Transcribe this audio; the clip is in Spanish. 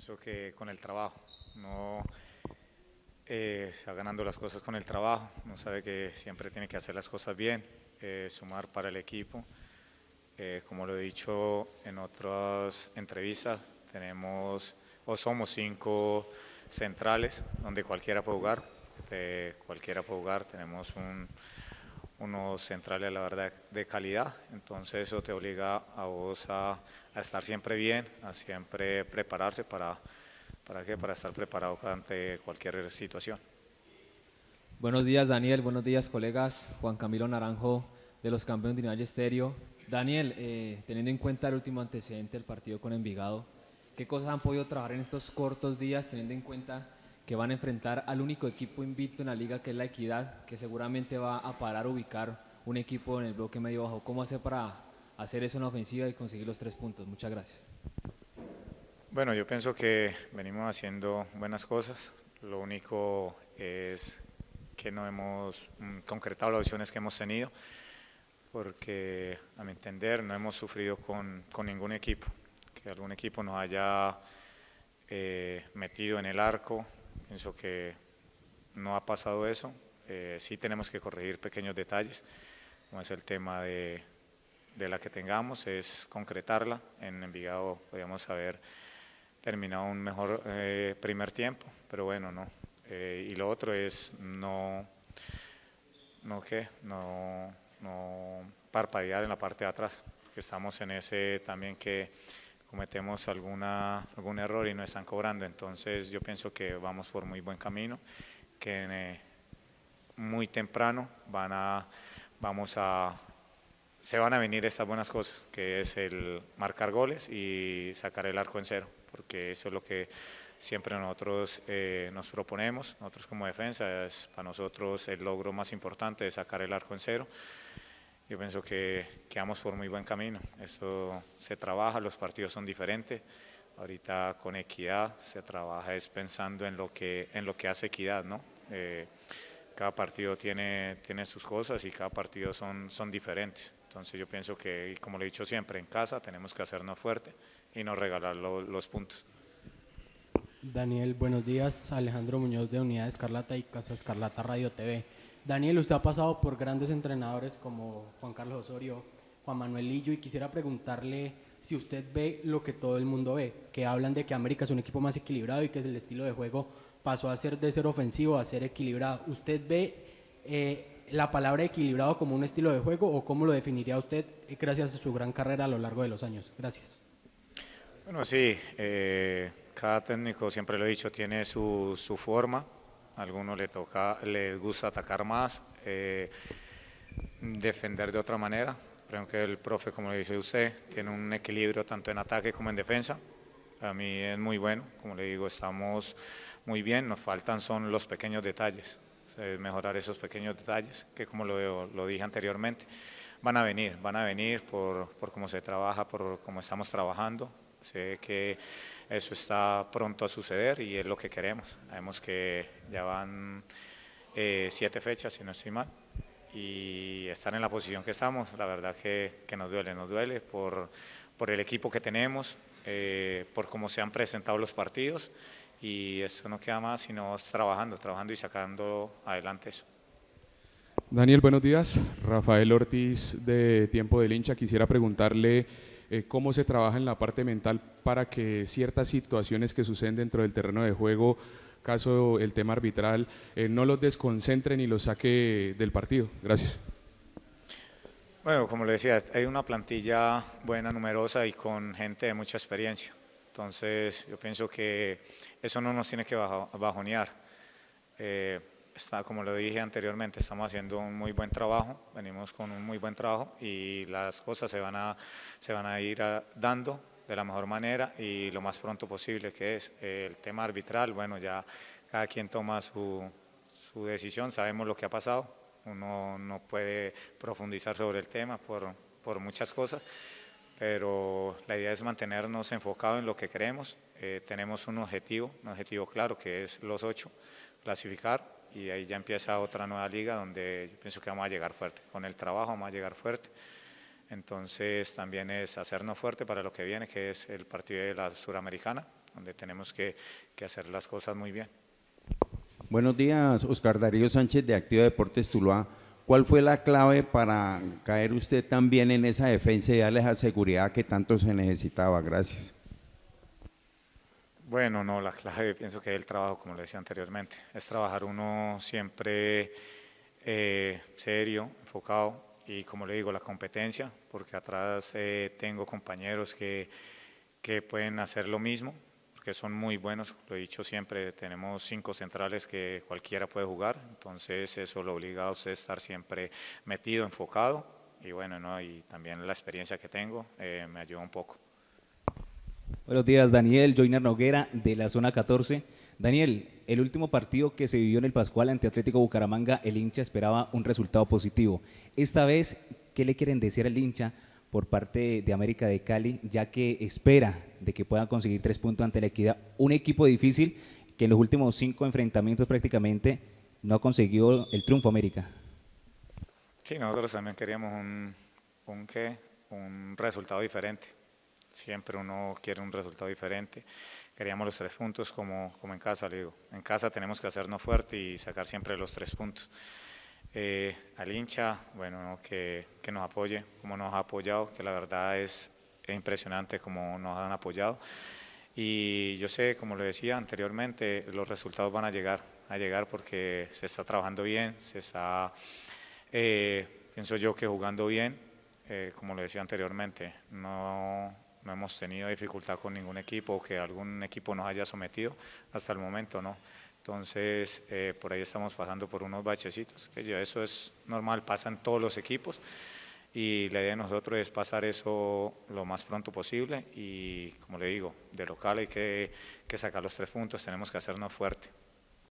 Pienso que con el trabajo, no se va ganando las cosas con el trabajo, uno sabe que siempre tiene que hacer las cosas bien, sumar para el equipo. Como lo he dicho en otras entrevistas, tenemos o somos 5 centrales donde cualquiera puede jugar, tenemos unos centrales, la verdad, de calidad, entonces eso te obliga a vos a estar siempre bien, a siempre prepararse ¿para qué? Para estar preparado ante cualquier situación. Buenos días, Daniel. Buenos días, colegas. Juan Camilo Naranjo, de los campeones de Unidad Estéreo. Daniel, teniendo en cuenta el último antecedente del partido con Envigado, ¿qué cosas han podido trabajar en estos cortos días, teniendo en cuenta que van a enfrentar al único equipo invicto en la liga, que es la Equidad, que seguramente va a parar, ubicar un equipo en el bloque medio bajo? ¿Cómo hacer para hacer eso en la ofensiva y conseguir los 3 puntos? Muchas gracias. Bueno, yo pienso que venimos haciendo buenas cosas, lo único es que no hemos concretado las opciones que hemos tenido, porque a mi entender no hemos sufrido con ningún equipo, que algún equipo nos haya metido en el arco, pienso que no ha pasado eso, sí tenemos que corregir pequeños detalles, como es el tema de la que tengamos, es concretarla. En Envigado podríamos haber terminado un mejor primer tiempo, pero bueno, no. Y lo otro es no parpadear en la parte de atrás, que estamos en ese también que cometemos algún error y nos están cobrando, entonces yo pienso que vamos por muy buen camino, que muy temprano se van a venir estas buenas cosas, que es el marcar goles y sacar el arco en cero, porque eso es lo que siempre nosotros nos proponemos, nosotros como defensa, es para nosotros el logro más importante de sacar el arco en cero. Yo pienso que vamos por muy buen camino, esto se trabaja, los partidos son diferentes, ahorita con Equidad se trabaja es pensando en lo que hace Equidad, ¿no? Cada partido tiene sus cosas y cada partido son diferentes. Entonces yo pienso que, como le he dicho siempre, en casa tenemos que hacernos fuerte y no regalar los puntos. Daniel, buenos días. Alejandro Muñoz de Unidad Escarlata y Casa Escarlata Radio TV. Daniel, usted ha pasado por grandes entrenadores como Juan Carlos Osorio, Juan Manuel Lillo, y quisiera preguntarle si usted ve lo que todo el mundo ve, que hablan de que América es un equipo más equilibrado y que el estilo de juego pasó a ser de ser ofensivo a ser equilibrado. ¿Usted ve la palabra equilibrado como un estilo de juego o cómo lo definiría usted gracias a su gran carrera a lo largo de los años? Gracias. Bueno, sí, cada técnico, siempre lo he dicho, tiene su forma. A algunos les gusta atacar más, defender de otra manera. Creo que el profe, como le dice usted, tiene un equilibrio tanto en ataque como en defensa. A mí es muy bueno, como le digo, estamos muy bien, nos faltan son los pequeños detalles, mejorar esos pequeños detalles que, como lo dije anteriormente, van a venir por cómo se trabaja, por cómo estamos trabajando. Sé que eso está pronto a suceder y es lo que queremos. Sabemos que ya van 7 fechas, si no estoy mal, y estar en la posición que estamos, la verdad que nos duele por el equipo que tenemos, por cómo se han presentado los partidos, y eso no queda más sino trabajando y sacando adelante eso. Daniel, buenos días. Rafael Ortiz de Tiempo del Hincha. Quisiera preguntarle cómo se trabaja en la parte mental para que ciertas situaciones que suceden dentro del terreno de juego, caso el tema arbitral, no los desconcentren y los saque del partido. Gracias. Bueno, como le decía, hay una plantilla buena, numerosa y con gente de mucha experiencia. Entonces, yo pienso que eso no nos tiene que bajonear. Como lo dije anteriormente, estamos haciendo un muy buen trabajo, venimos con un muy buen trabajo y las cosas se van a ir dando de la mejor manera y lo más pronto posible, que es el tema arbitral. Bueno, ya cada quien toma su decisión, sabemos lo que ha pasado, uno no puede profundizar sobre el tema por muchas cosas, pero la idea es mantenernos enfocados en lo que queremos. Tenemos un objetivo claro, que es los 8, clasificar, y ahí ya empieza otra nueva liga donde yo pienso que vamos a llegar fuerte, con el trabajo vamos a llegar fuerte. Entonces también es hacernos fuerte para lo que viene, que es el partido de la Suramericana, donde tenemos que hacer las cosas muy bien. Buenos días, Oscar Darío Sánchez de Activa Deportes Tuluá. ¿Cuál fue la clave para caer usted también en esa defensa y darle esa seguridad que tanto se necesitaba? Gracias. Bueno, no, la clave pienso que es el trabajo, como le decía anteriormente, es trabajar uno siempre serio, enfocado y como le digo, la competencia, porque atrás tengo compañeros que pueden hacer lo mismo, porque son muy buenos, lo he dicho siempre, tenemos 5 centrales que cualquiera puede jugar, entonces eso lo obliga a usted a estar siempre metido, enfocado y bueno, ¿no? Y también la experiencia que tengo me ayuda un poco. Buenos días, Daniel, Joiner Noguera de la zona 14. Daniel, el último partido que se vivió en el Pascual ante Atlético Bucaramanga, el hincha esperaba un resultado positivo. Esta vez, ¿qué le quieren decir al hincha por parte de América de Cali, ya que espera de que puedan conseguir 3 puntos ante la Equidad? Un equipo difícil que en los últimos 5 enfrentamientos prácticamente no ha conseguido el triunfo América. Sí, nosotros también queríamos un resultado diferente. Siempre uno quiere un resultado diferente. Queríamos los 3 puntos como en casa, le digo. En casa tenemos que hacernos fuerte y sacar siempre los 3 puntos. Al hincha, bueno, ¿no? que nos apoye, como nos ha apoyado, que la verdad es impresionante como nos han apoyado. Y yo sé, como lo decía anteriormente, los resultados van a llegar porque se está trabajando bien, se está, pienso yo que jugando bien, como lo decía anteriormente, no hemos tenido dificultad con ningún equipo, que algún equipo nos haya sometido hasta el momento, ¿no? Entonces, por ahí estamos pasando por unos bachecitos, que ya eso es normal, pasa en todos los equipos y la idea de nosotros es pasar eso lo más pronto posible y, como le digo, de local hay que sacar los 3 puntos, tenemos que hacernos fuerte.